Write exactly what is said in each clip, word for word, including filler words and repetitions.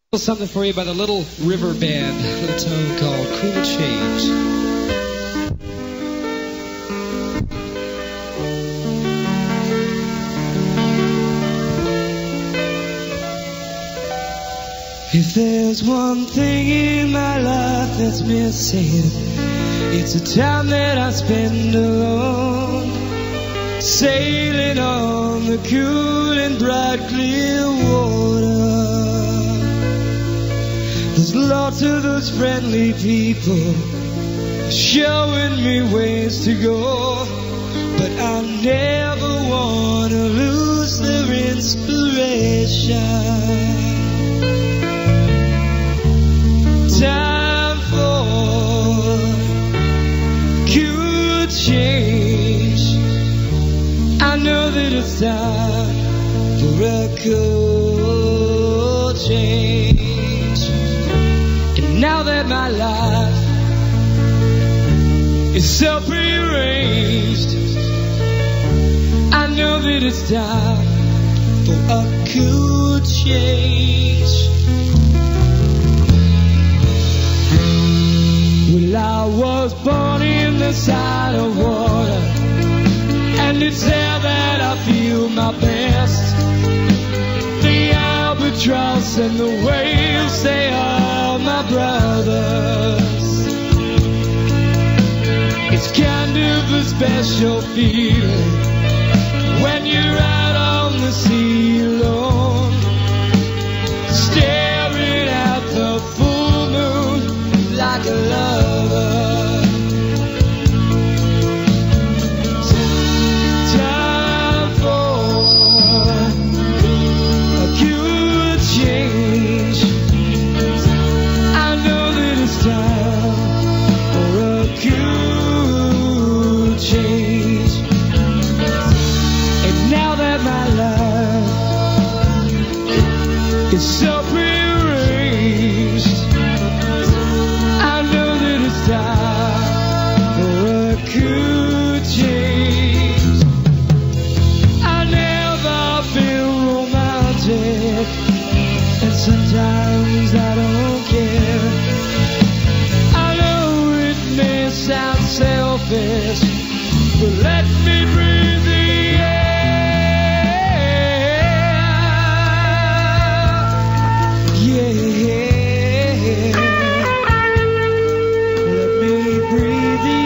Something for you by the Little River Band, a little tune called Cool Change. If there's one thing in my life that's missing, it's a time that I spend alone, sailing on the cool and bright clear water. There's lots of those friendly people showing me ways to go, but I never want to lose their inspiration. Time for good change. I know that it's time for a cool change. And now that my life is so prearranged, I know that it's time for a cool change. Well, I was born in the side of water, and it's there that I feel my best. The albatross and the whales, they are my brothers. It's kind of a special feeling when you're out on the sea alone, staring at the full moon like a lover. Time for a good change. I know that it's time for a good change. And now that my life is so prearranged, I know that it's time for a good change. I never feel romantic, and sometimes I don't care. I know it may sound selfish, but let me breathe the air. Yeah. Let me breathe the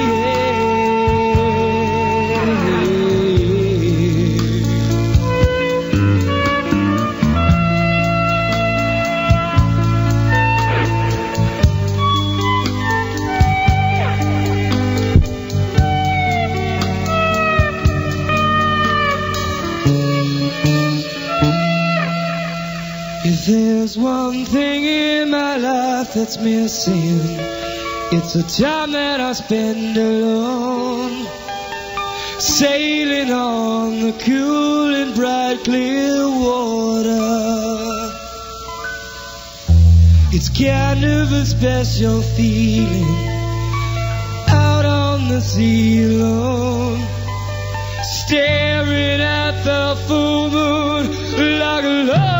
If there's one thing in my life that's missing, it's a time that I spend alone, sailing on the cool and bright clear water. It's kind of a special feeling out on the sea alone, staring at the full moon like a lover.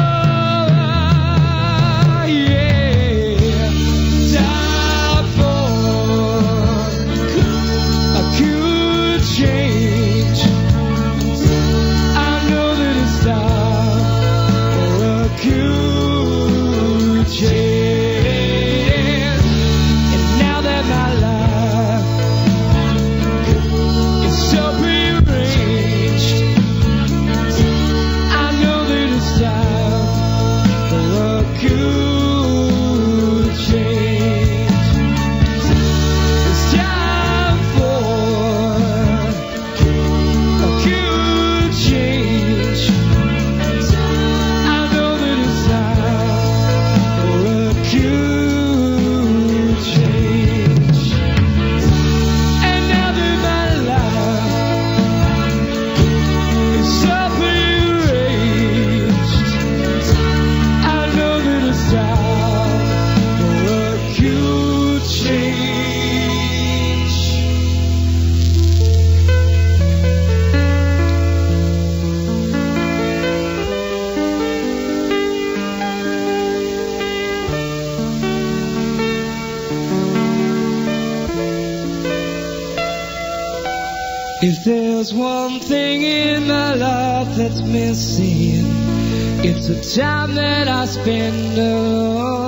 If there's one thing in my life that's missing, it's the time that I spend alone.